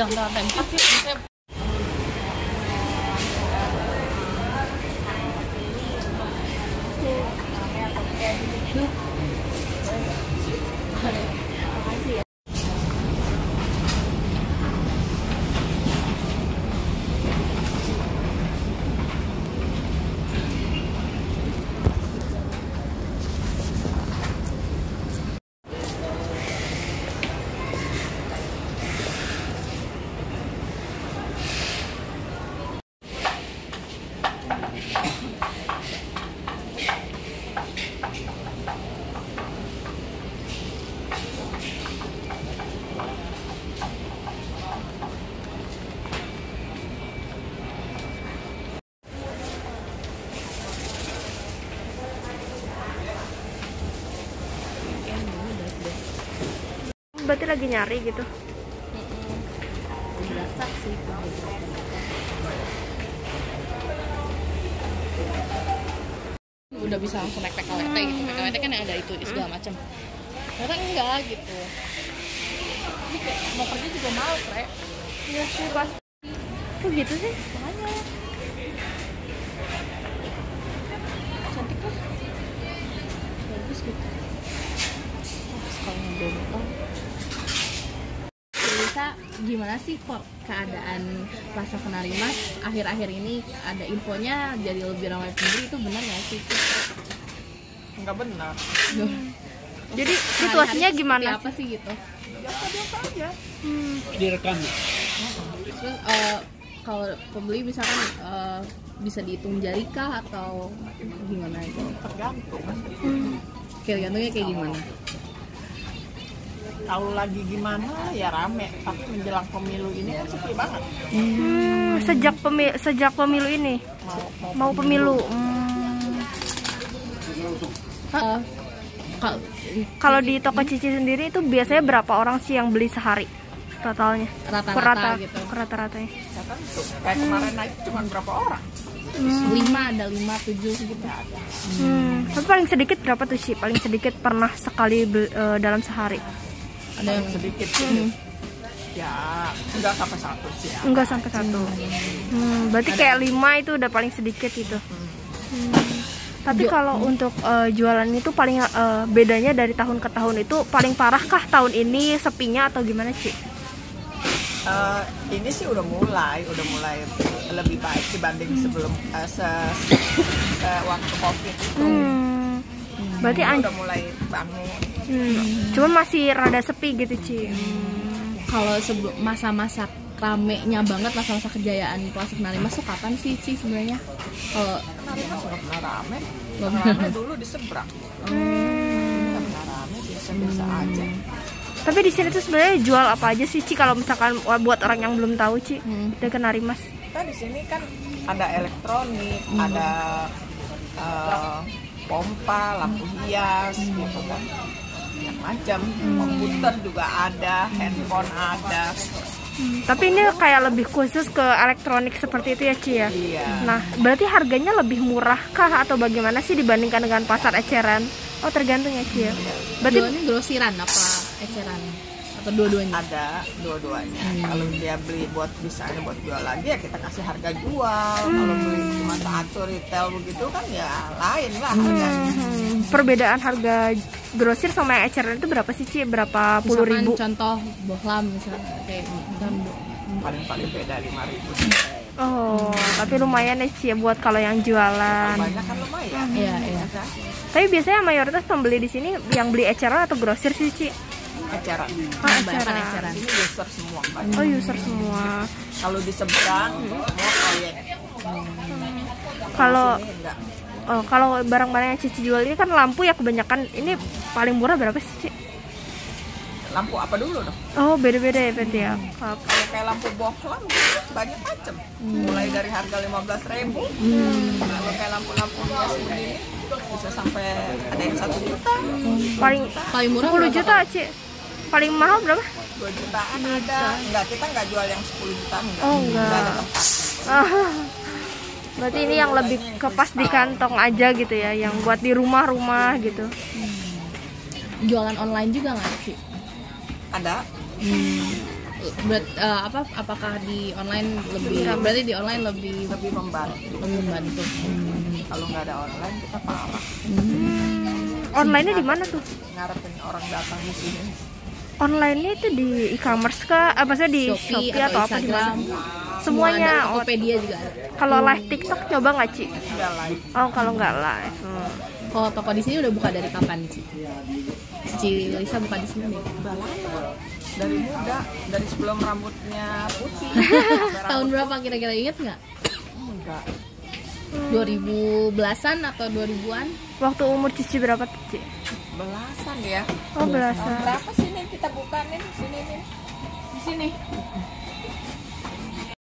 lantai 4 sih. Saya berarti lagi nyari gitu. berasa sih. Udah bisa langsung naik PKWT gitu. PKWT kan yang ada itu segala macam. Ternyata enggak gitu. Jadi kayak mau kerja juga males, Re. Iya sih pas. Kok gitu sih? Makanya. Cantik kan? Bagus gitu. Terus kalau ngobrol Lisa, gimana sih kok keadaan Plaza Kenari Mas akhir-akhir ini ada infonya jadi lebih ramai pembeli, itu benar nggak sih? Nggak benar. Jadi situasinya gimana Apa sih gitu? Biasa-biasa aja. Direkam. Terus kalau pembeli misalkan bisa dihitung jari kah atau gimana itu? Tergantung. Tergantungnya kayak gimana? Kalau lagi gimana ya rame, tapi menjelang pemilu ini kan sepi banget. Sejak pemilu ini. Mau pemilu. Kalau di toko Cici sendiri itu biasanya berapa orang sih yang beli sehari totalnya? Rata-rata gitu. Rata-ratanya. Ya kan tuh, kayak kemarin naik cuma berapa orang? 5 ada 5, 7 segitu. Tapi paling sedikit berapa tuh sih? Paling sedikit pernah sekali dalam sehari? Ada yang sedikit sih. Ya nggak sampai 1 sih ya. Enggak sampai 1. Berarti kayak 5 itu udah paling sedikit gitu. Tapi kalau untuk jualan itu paling bedanya dari tahun ke tahun itu paling parah kah tahun ini sepinya atau gimana sih? Ini sih udah mulai lebih baik dibanding sebelum waktu COVID itu. Berarti udah mulai bangun. Cuma masih rada sepi gitu Ci. Kalau masa-masa ramenya banget, masa-masa kejayaan Plaza Kenari Mas tuh kapan sih Ci sebenarnya? Kalau Kenari Mas nggak pernah rame. Rame dulu di seberang. Nggak pernah rame, biasa-biasa aja. Tapi di sini tuh sebenarnya jual apa aja sih Ci kalau misalkan buat orang yang belum tahu Ci dari Kenari Mas? Kita di sini kan ada elektronik, ada pompa, lampu hias, gitu kan, macam komputer juga ada, handphone ada. Tapi ini kayak lebih khusus ke elektronik seperti itu ya Ci ya? Iya. Nah berarti harganya lebih murah kah atau bagaimana sih dibandingkan dengan pasar eceran? Oh tergantung ya Ci ya? Berarti jualnya grosiran apa eceran? Atau dua-duanya? Ada dua-duanya. Kalau dia beli misalnya buat jual lagi ya kita kasih harga jual. Kalau beli cuma satu retail begitu kan ya lain lah harganya. Perbedaan harga grosir sama yang eceran itu berapa sih Ci? Berapa puluh ribu? Contoh bohlam misalnya kayak Paling beda 5.000. Oh, tapi lumayan ya Ci ya buat kalau yang jualan. Banyak kan lumayan. Iya. Tapi biasanya mayoritas pembeli di sini yang beli eceran atau grosir sih Ci? Eceran. Eceran. Ini user semua. Oh user semua. Kalau di seberang semua proyek. Kalau barang-barang yang Cici jual ini kan lampu ya kebanyakan. Ini paling murah berapa sih Ci? Lampu apa dulu dong? Oh beda-beda ya berarti ya. Kalau kayak lampu bohlam gitu, banyak macam. Mulai dari harga 15.000. Kalau kayak lampu-lampu hias begini bisa sampai ada yang 1 juta. Paling murah 10 juta Ci. Paling mahal berapa? 2 jutaan ada. Enggak, kita enggak jual yang 10 juta enggak. Oh enggak. Enggak ada tempat. Berarti ini yang lebih kepas di kantong aja gitu ya, yang buat di rumah-rumah gitu. Jualan online juga nggak sih? Ada. Apakah di online lebih, berarti di online lebih membantu. Kalau nggak ada online kita parah. Online-nya di mana tuh? Ngarepin orang datang di sini. Online-nya itu di e-commerce kah? Maksudnya di Shopee atau apa, di mana? Semuanya. Tokopedia juga ada. Kalau live TikTok coba nggak, Ci? Nggak live. Oh, kalau nggak live. Kalau toko di sini udah buka dari kapan, Ci? Ci Lisa buka di sini nih. Udah lama. Dari muda, dari sebelum rambutnya putih. Tahun berapa kira-kira, inget nggak? Enggak. 2010-an atau 2000-an? Waktu umur Cici berapa tuh, Ci? Belasan ya. Oh, belasan. Berapa sini kita buka nih? Sini nih. Di sini.